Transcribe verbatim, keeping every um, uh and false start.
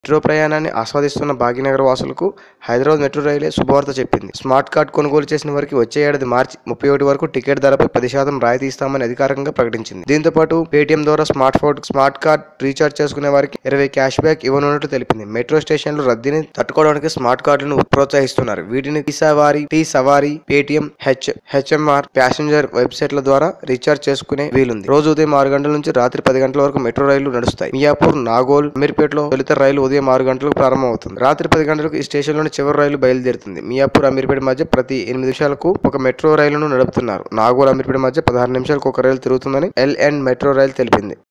Metro ప్రయాణాన్ని ఆస్వాదిస్తున్న భాగ్యనగర వాసులకు Hyderabad metro రైలే శుభవార్త చెప్పింది. స్మార్ట్ కార్డ్ కొనుగోలు చేసిన వారికి వచ్చే ఏడాది మార్చి ముప్పై ఒకటి వరకు టికెట్ ధరపై పది శాతం రాయితీ ఇస్తామని అధికారికంగా ప్రకటించింది. దీంతో పాటు పేటీఎం ద్వారా smart phone smart card recharge చేసుకునే వారికి ఇరవై క్యాష్ బ్యాక్ ఇవ్వనున్నట్లు తెలిపింది. మెట్రో స్టేషన్లు రద్దీని తట్టుకోవడానికి స్మార్ట్ కార్డులను ప్రోత్సహిస్తున్నారు. వీటిని tea Savari T Savari Paytm H HMR passenger వెబ్సైట్ల ద్వారా రీఛార్జ్ చేసుకునే వీలుంది. రోజు ఉదయం ఆరు గంటల నుంచి రాత్రి పది గంటల వరకు మెట్రో రైళ్లు నడుస్తాయి. మియాపూర్, నాగోల్, అమీర్పేటలో తొలుత రైలు ఉదయం ఆరు గంటలకు ప్రారంభమవుతుంది. రాత్రి పది గంటలకు ఈ స్టేషన్లోని చివరి రైలు బయలుదేరుతుంది. మియాపూర్, అమీర్పేట మధ్య ప్రతి ఎనిమిది నిమిషాలకు ఒక మెట్రో రైలును నడుపుతున్నారు. నాగోల్, అమీర్పేట మధ్య పదహారు నిమిషాలకు ఒక రైలు తిరుగుతుందని ఎల్ అండ్ మెట్రో రైలు తెలిపింది.